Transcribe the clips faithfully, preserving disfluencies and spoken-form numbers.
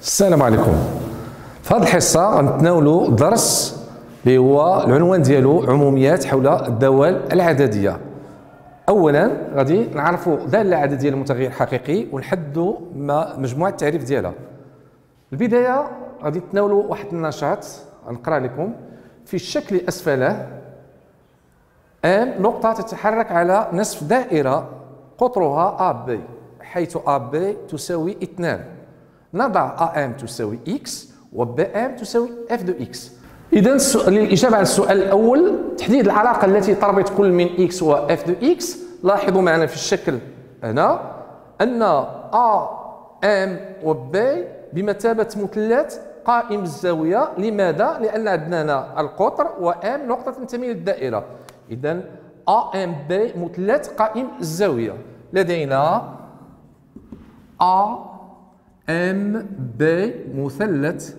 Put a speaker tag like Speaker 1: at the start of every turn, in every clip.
Speaker 1: السلام عليكم. في هذه الحصه غنتناولوا درس اللي هو العنوان ديالو عموميات حول الدوال العدديه. اولا غادي نعرفوا داله عدديه لمتغير حقيقي ونحددوا مجموعه التعريف ديالها. البدايه غادي نتناولوا واحد النشاط غنقرا لكم. في الشكل اسفله ام نقطه تتحرك على نصف دائره قطرها ا بي، حيث ا بي تساوي اثنان. نضع ا ام تساوي اكس و ب ام تساوي اف دو اكس. اذا للاجابه على السؤال الاول، تحديد العلاقه التي تربط كل من اكس و اف دو اكس. لاحظوا معنا في الشكل هنا ان ا ام و ب بمثابه مثلث قائم الزاويه. لماذا؟ لان عندنا هنا القطر و ام نقطه تنتمي للدائره. اذا ا ام ب مثلث قائم الزاويه. لدينا ا ام ب مثلث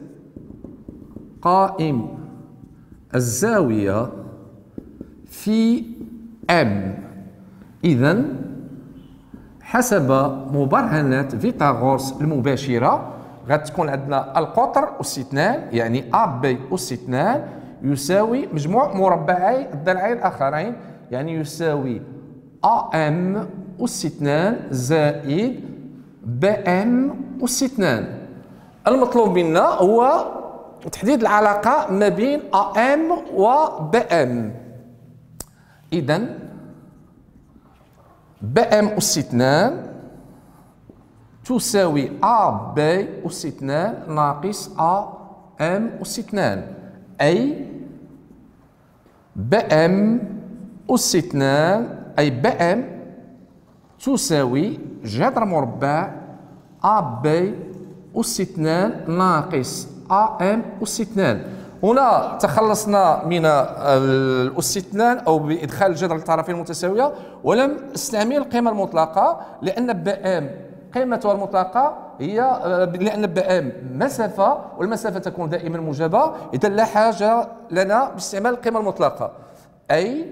Speaker 1: قائم الزاويه في ام. اذا حسب مبرهنات فيثاغورس المباشره غتكون عندنا القطر أس اثنان، يعني ا بي أس اثنان يساوي مجموع مربعي الضلعين الاخرين، يعني يساوي ا ام أس اثنان زائد ب ام أس اثنان. المطلوب منا هو تحديد العلاقة ما بين ا ام و ب ام. إذا ب ام أس اثنان تساوي ا بي أس اثنان ناقص ا ام أس اثنان، أي ب ام أس اثنان أي ب ام تساوي جذر مربع ا بي أس اثنان ناقص ا ام أس اثنان. هنا تخلصنا من الأس اثنان أو بإدخال الجذر للطرفين المتساوية، ولم استعمل القيمة المطلقة لأن ب ام قيمتها المطلقة هي لأن ب ام مسافة، والمسافة تكون دائما موجبة. إذا لا حاجة لنا باستعمال القيمة المطلقة، أي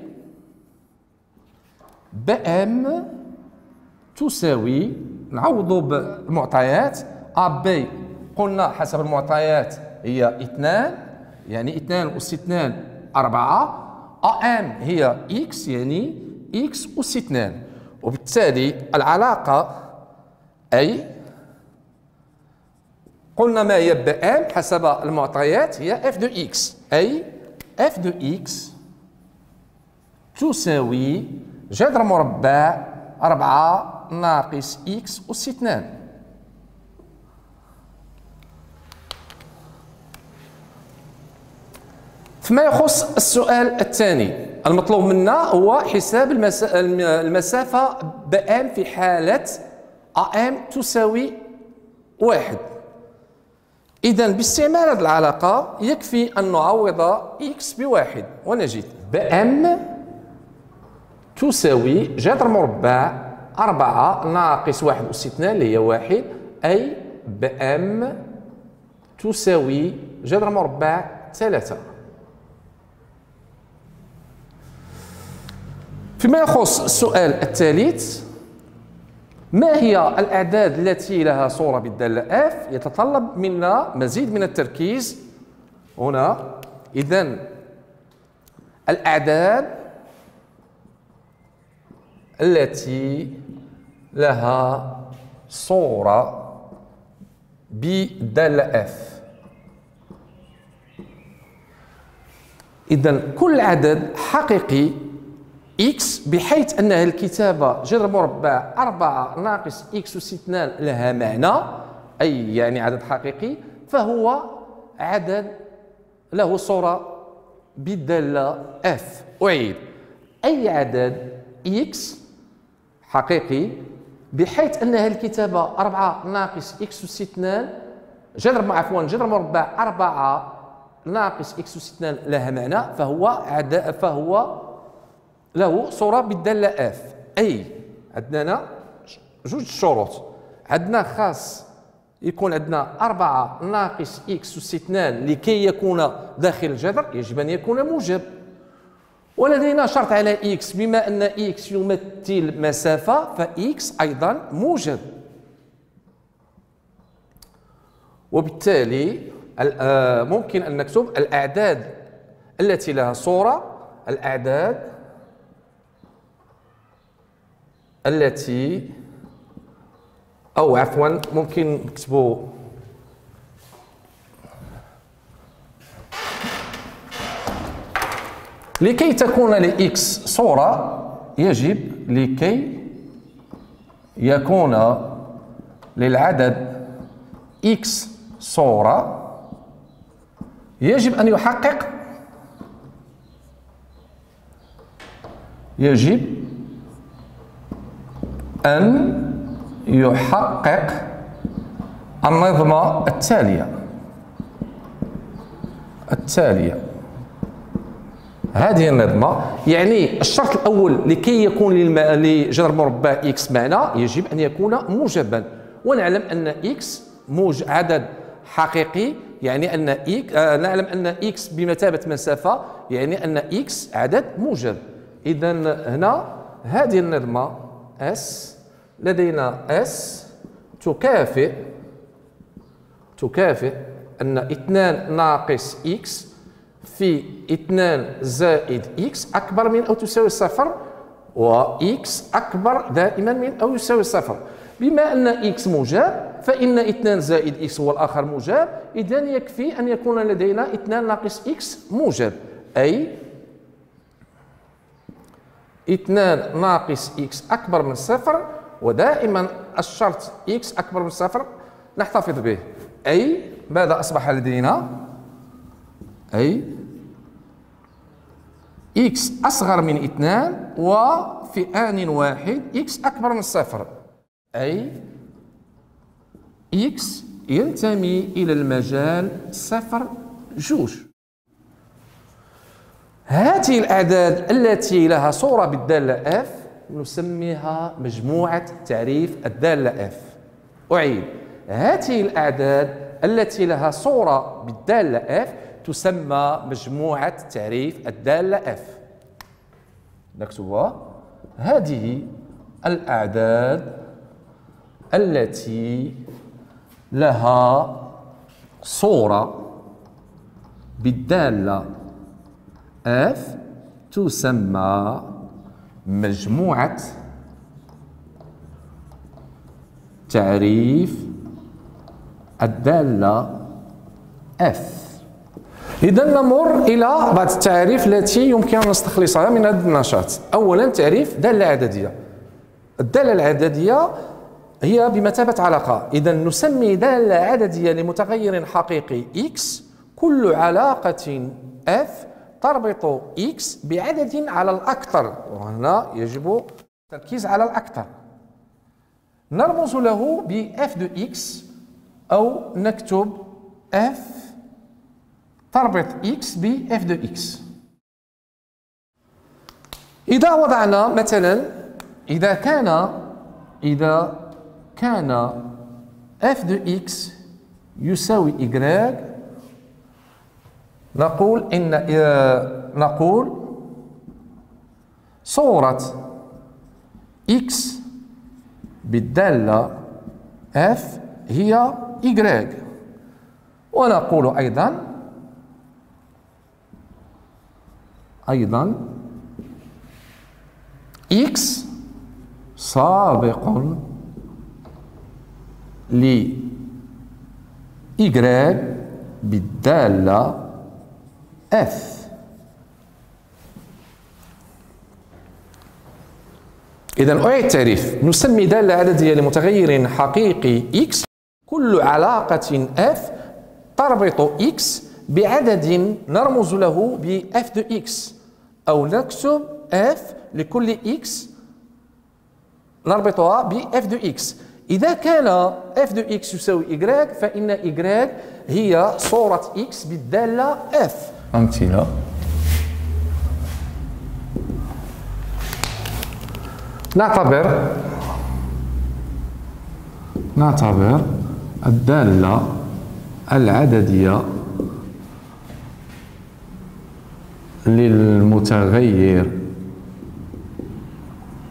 Speaker 1: ب ام تساوي، نعوضوا بالمعطيات، ا بي قلنا حسب المعطيات هي اثنان، يعني اثنان أس اثنان أربعة. ا ام هي اكس، يعني اكس أس اثنان. وبالتالي العلاقة أي قلنا ما هي ب ام حسب المعطيات هي اف دو اكس، أي اف دو اكس تساوي جذر مربع أربعة ناقص اكس أس اثنان. فيما يخص السؤال الثاني، المطلوب منا هو حساب المسافة ب ام في حالة ا ام تساوي واحد. إذا باستعمال هذه العلاقة يكفي أن نعوض اكس بواحد ونجد ب ام تساوي جذر مربع أربعة ناقص واحد أس اثنان اللي هي واحد، أي ب ام تساوي جذر مربع ثلاثة. فيما يخص السؤال الثالث، ما هي الأعداد التي لها صورة بالدالة F؟ يتطلب منا مزيد من التركيز هنا. إذن الأعداد التي لها صورة بالدالة F، إذن كل عدد حقيقي x بحيث أنها الكتابة جذر مربع أربعة ناقص x أس اثنان لها معنى، أي يعني عدد حقيقي، فهو عدد له صورة بالدالة f. أعيد، أي عدد x حقيقي بحيث أنها الكتابة أربعة ناقص x أس اثنان جذر عفوا جذر مربع أربعة ناقص x أس اثنان لها معنى، فهو عدد فهو له صورة بالدالة اف. أي عندنا جوج شروط. عندنا خاص يكون عندنا أربعة ناقص إكس أس اثنان لكي يكون داخل الجذر يجب أن يكون موجب. ولدينا شرط على إكس، بما أن إكس يمثل مسافة فإكس أيضا موجب. وبالتالي ممكن أن نكتب الأعداد التي لها صورة، الأعداد التي أو عفوا ممكن نكتبوا لكي تكون لإكس صورة يجب لكي يكون للعدد إكس صورة يجب أن يحقق يجب أن يحقق النظمة التالية التالية هذه النظمة، يعني الشرط الأول لكي يكون لجذر مربع إكس معنى يجب أن يكون موجبا، ونعلم أن إكس موج عدد حقيقي، يعني أن إكس آه نعلم أن إكس بمثابة مسافة، يعني أن إكس عدد موجب. إذا هنا هذه النظمة اس لدينا اس تكافئ تكافئ أن اثنان ناقص إكس في اثنان زائد إكس أكبر من أو تساوي صفر، وإكس أكبر دائما من أو يساوي صفر. بما أن إكس موجب فإن اثنان زائد إكس هو الآخر موجب، إذا يكفي أن يكون لدينا اثنان ناقص إكس موجب، أي اثنان ناقص إكس أكبر من صفر، ودائما الشرط إكس أكبر من صفر نحتفظ به، أي ماذا أصبح لدينا؟ أي إكس أصغر من اثنان وفي آن واحد إكس أكبر من صفر، أي إكس ينتمي إلى المجال صفر جوج. هذه الأعداد التي لها صورة بالدالة F نسميها مجموعة تعريف الدالة F. أعيد، هذه الأعداد التي لها صورة بالدالة F تسمى مجموعة تعريف الدالة F. نكتبها، هذه الأعداد التي لها صورة بالدالة F تسمى مجموعة تعريف الدالة F. إذا نمر إلى بعض التعريف التي يمكن أن نستخلصها من هذا النشاط. أولا تعريف دالة عددية. الدالة العددية هي بمثابة علاقة، إذا نسمي دالة عددية لمتغير حقيقي X كل علاقة F تربط X بعدد على الأكثر، وهنا يجب التركيز على الأكثر، نرمز له ب F de X أو نكتب F تربط X ب F de X. إذا وضعنا مثلا إذا كان إذا كان F de X يساوي Y، نقول إن نقول صورة X بالدالة F هي Y، ونقول أيضا أيضا X سابق ل Y بالدالة F. إذا أعيد التعريف، نسمي دالة عددية لمتغير حقيقي X كل علاقة F تربط X بعدد نرمز له ب F de X، أو نكتب F لكل X نربطها ب F de X. إذا كان F de X يساوي Y فإن Y هي صورة X بالدالة F. أمثلة: نعتبر نعتبر الدالة العددية للمتغير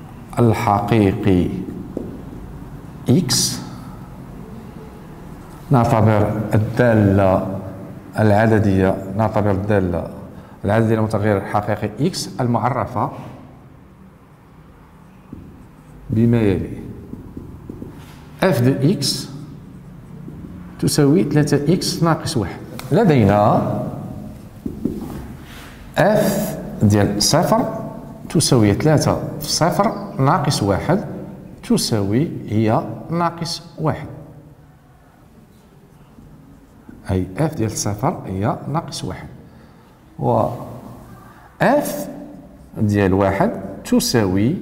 Speaker 1: الحقيقي X نعتبر الدالة العددية نعتبر الدالة العددية المتغير الحقيقي x المعرفة بما يلي f de x تساوي ثلاثة x ناقص واحد. لدينا f ديال صفر تساوي ثلاثة في صفر ناقص واحد تساوي هي ناقص واحد، أي f ديال صفر هي ناقص واحد، و f ديال واحد تساوي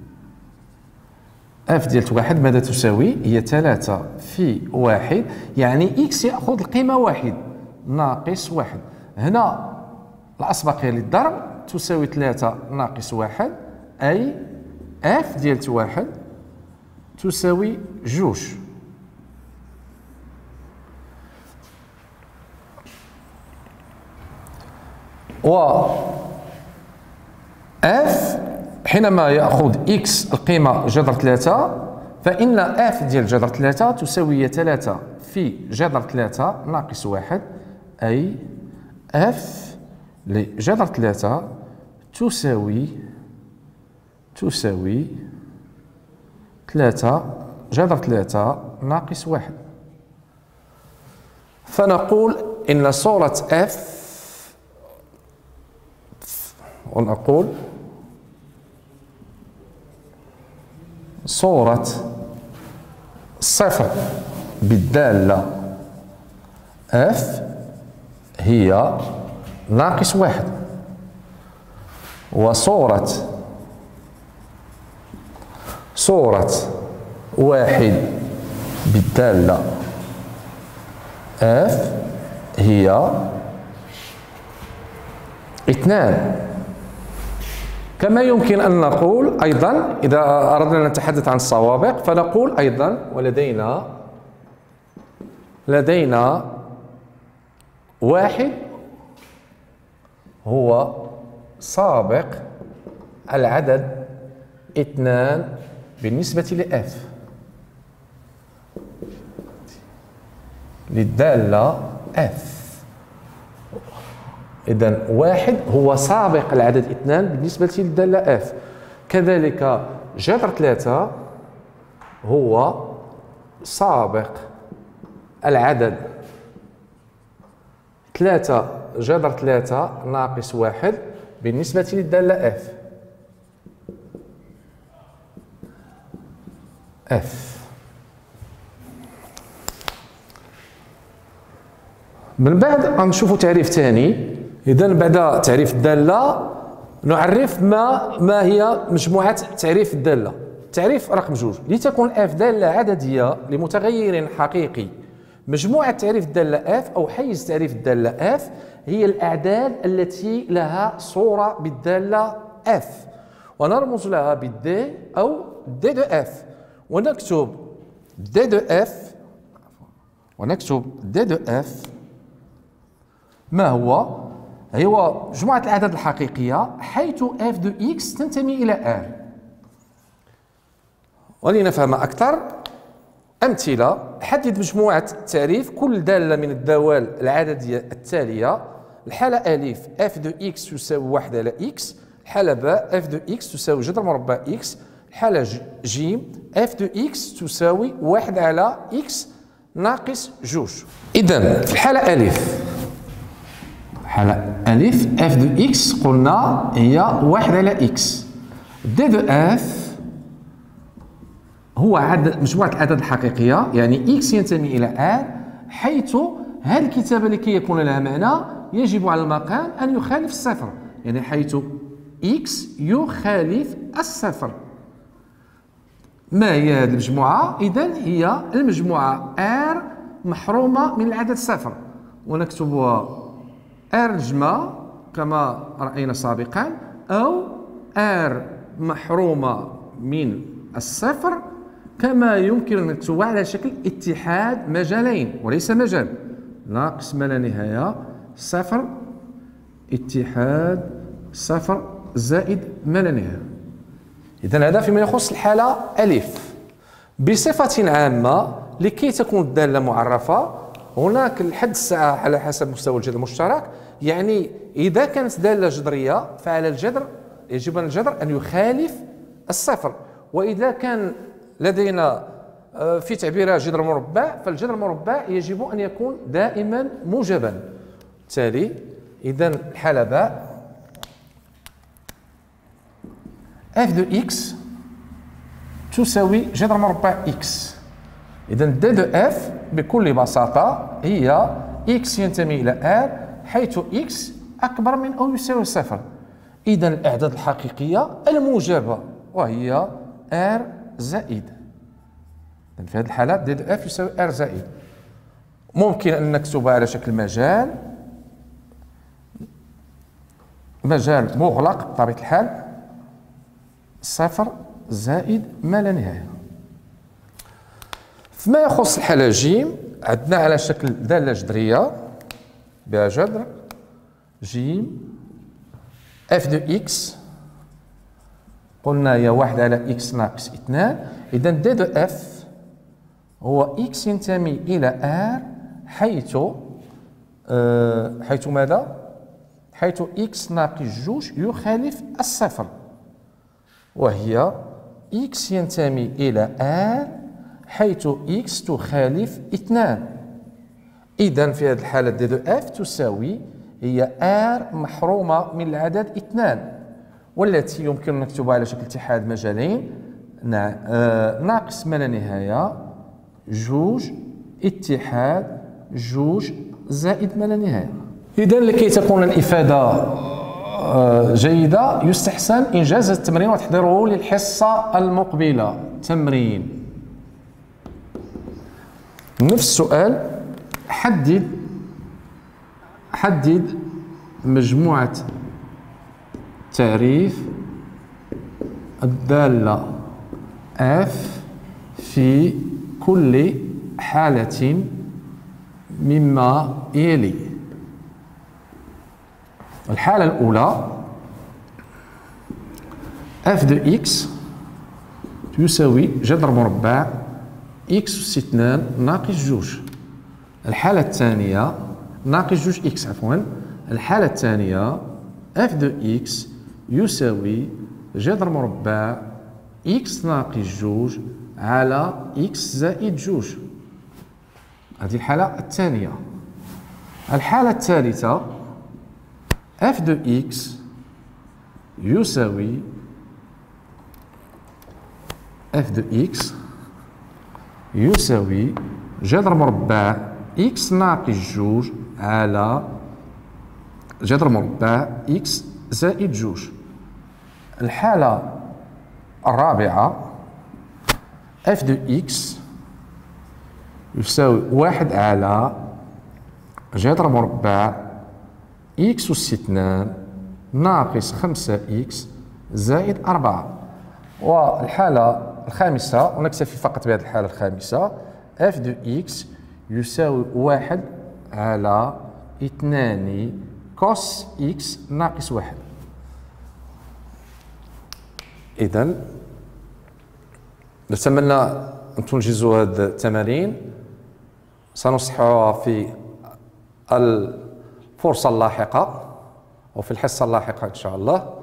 Speaker 1: f ديال واحد ماذا تساوي؟ هي ثلاثة في واحد، يعني x يأخذ القيمة واحد ناقص واحد. هنا الأسبقية للضرب تساوي ثلاثة ناقص واحد، أي f ديال واحد تساوي جوج. و f حينما يأخذ x القيمة جذر ثلاثة، فإن f ديال جذر ثلاثة تساوي ثلاثة في جذر ثلاثة ناقص واحد، أي f لجذر ثلاثة تساوي تساوي ثلاثة جذر ثلاثة ناقص واحد. فنقول إن صورة f ونقول صورة صفر بالدالة f هي ناقص واحد، وصورة صورة واحد بالدالة f هي اثنان. كما يمكن أن نقول أيضا إذا أردنا أن نتحدث عن السوابق فنقول أيضا ولدينا لدينا واحد هو سابق العدد اثنان بالنسبة لF للدالة F. إذن واحد هو سابق العدد اثنان بالنسبة للدالة F. كذلك جذر ثلاثة هو سابق العدد ثلاثة جذر ثلاثة ناقص واحد بالنسبة للدالة F. F من بعد غنشوفوا تعريف ثاني. إذا بعد تعريف الدالة نعرف ما ما هي مجموعة تعريف الدالة. تعريف رقم جوج: لتكون f دالة عددية لمتغير حقيقي، مجموعة تعريف الدالة f أو حيز تعريف الدالة f هي الأعداد التي لها صورة بالدالة f، ونرمز لها بالد أو d de f، ونكتب d de f ونكتب d de f ما هو؟ هو مجموعة الأعداد الحقيقية حيث f de x تنتمي إلى r. ولنفهم أكثر أمثلة: حدد مجموعة تعريف كل دالة من الدوال العددية التالية. الحالة ألف f de x تساوي واحد على x، الحالة باء f de x تساوي جذر مربع x، الحالة ج f de x تساوي واحد على x ناقص جوج. إذن في الحالة ألف حالة ألف f de x قلنا هي واحد على x. d de f هو عدد مجموعة الأعداد الحقيقية، يعني x ينتمي إلى r، حيث هذه الكتابة لكي يكون لها معنى يجب على المقام أن يخالف الصفر، يعني حيث x يخالف الصفر. ما هي هذه المجموعة؟ إذن هي المجموعة r محرومة من العدد صفر، ونكتبها r الجمع كما رأينا سابقا، أو r محرومة من الصفر، كما يمكن أن نكتبها على شكل اتحاد مجالين وليس مجال، ناقص ما لا نهاية صفر اتحاد صفر زائد ما لا نهاية. إذن هذا فيما يخص الحالة ألف. بصفة عامة لكي تكون الدالة معرفة هناك الحد الساعة على حسب مستوى الجذر المشترك. يعني إذا كانت دالة جذرية فعلى الجذر يجب على الجذر أن يخالف الصفر، وإذا كان لدينا في تعبيرها جذر مربع فالجذر المربع يجب أن يكون دائما موجبا. بالتالي إذا الحالة باء اف دو اكس تساوي جذر مربع اكس. إذا دي دو اف بكل بساطة هي اكس ينتمي إلى ار حيث اكس أكبر من أو يساوي صفر. إذا الأعداد الحقيقية الموجبة وهي ار زائد. في هذه الحالة دي دو اف يساوي ار زائد. ممكن أن نكتبها على شكل مجال مجال مغلق بطبيعة الحال صفر زائد ما لا نهاية. فيما يخص الحالة جيم عندنا على شكل دالة جذرية بها جذر جيم اف دو اكس قلنا هي واحد على اكس ناقص اثنان. إذا دي دو اف هو اكس ينتمي إلى ار حيث أه حيث ماذا؟ حيث اكس ناقص جوج يخالف الصفر، وهي اكس ينتمي إلى ار حيث اكس تخالف اثنان. إذا في هذه الحالة دي دو اف تساوي هي ار محرومة من العدد اثنان، والتي يمكن أن نكتبها على شكل اتحاد مجالين ناقص ما لا نهاية جوج اتحاد جوج زائد ما لا نهاية. إذا لكي تكون الإفادة جيدة يستحسن إنجاز التمرين وتحضيره للحصة المقبلة. تمرين نفس السؤال، حدد حدد مجموعة تعريف الدالة f في كل حالة مما يلي. الحالة الأولى f de x يساوي جذر مربع x أس اثنان ناقص جوج. الحالة الثانية ناقص جوج x عفوا. الحالة الثانية f de x يساوي جذر مربع x ناقص جوج على x زائد جوج. هذه الحالة الثانية. الحالة الثالثة f de x يساوي f de x يساوي جذر مربع x ناقص جوج على جذر مربع x زائد جوج. الحالة الرابعة f de x يساوي واحد على جذر مربع x أس اثنان ناقص خمسة x زائد أربعة. والحالة الخامسة ونكتفي فقط بهذه الحالة الخامسة f de x يساوي واحد على اثنان كوس x ناقص واحد. إذن نتمنى أن تنجزوا هذه التمارين، سنصححها في الفرصة اللاحقة أو في الحصة اللاحقة إن شاء الله.